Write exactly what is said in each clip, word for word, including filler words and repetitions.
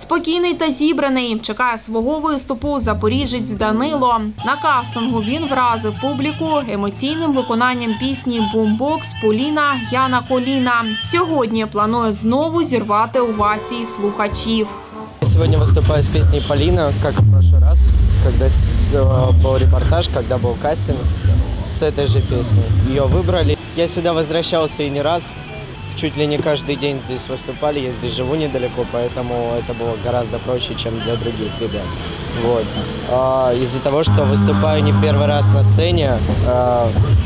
Спокійний та зібраний, чекає свого виступу запоріжець Данило. На кастингу він вразив публіку емоційним виконанням пісні «Бумбокс» Поліна «Я на коліна». Сьогодні планує знову зірвати овації слухачів. Сегодня выступаю с песней «Полина», как в прошлый раз, когда был репортаж, когда был кастинг с этой же песней. Ее выбрали. Я сюда возвращался и не раз. Чуть ли не каждый день здесь выступали, я здесь живу недалеко, поэтому это было гораздо проще, чем для других ребят. Вот. А, из-за того, что выступаю не первый раз на сцене, а,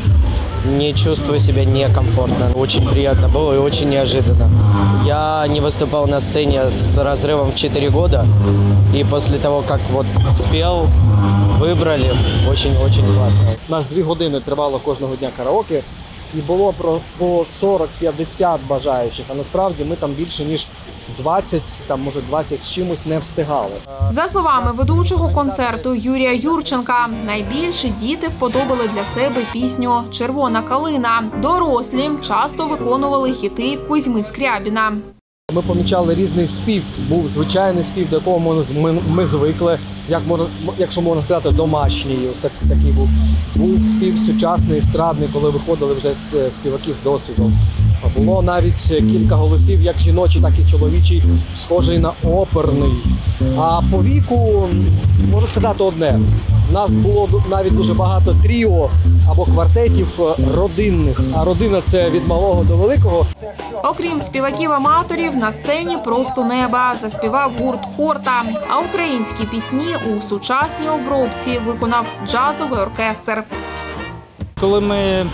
не чувствую себя некомфортно. Очень приятно было и очень неожиданно. Я не выступал на сцене с разрывом в четыре года, и после того, как вот спел, выбрали, очень-очень классно. У нас дві години тривало кожного дня караоке. І було по сорок-п'ятдесят бажаючих, а насправді ми там більше ніж двадцять, там може двадцять з чимось не встигали. За словами ведучого концерту Юрія Юрченка, найбільше діти вподобали для себе пісню «Червона калина». Дорослі часто виконували хіти Кузьми Скрябіна. Ми помічали різний спів. Був звичайний спів, до якого ми, ми, ми звикли, як можна, якщо можна сказати, домашній. Ось так, такий був. Був спів сучасний, естрадний, коли виходили вже співаки з досвідом. Було навіть кілька голосів, як жіночий, так і чоловічий, схожий на оперний. А по віку, можу сказати одне, у нас було навіть дуже багато тріо або квартетів родинних, а родина – це від малого до великого. Окрім співаків-аматорів, на сцені просто неба заспівав гурт «Хорта», а українські пісні у сучасній обробці виконав джазовий оркестр. Коли ми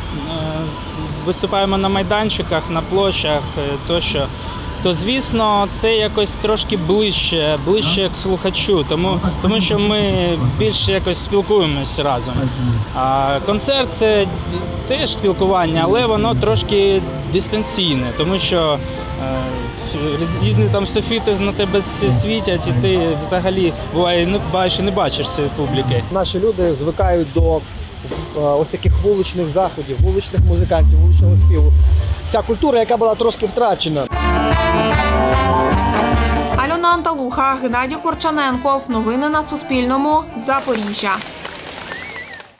виступаємо на майданчиках, на площах тощо, то, звісно, це якось трошки ближче, ближче к слухачу, тому, тому що ми більше якось спілкуємось разом. А концерт – це теж спілкування, але воно трошки дистанційне, тому що е, різні там софіти на тебе світять, і ти взагалі буває не бачиш, не бачиш цієї публіки. Наші люди звикають до ось таких вуличних заходів, вуличних музикантів, вуличного співу. Ця культура, яка була трошки втрачена. Альона Анталуха, Геннадій Корчаненков. Новини на Суспільному. Запоріжжя.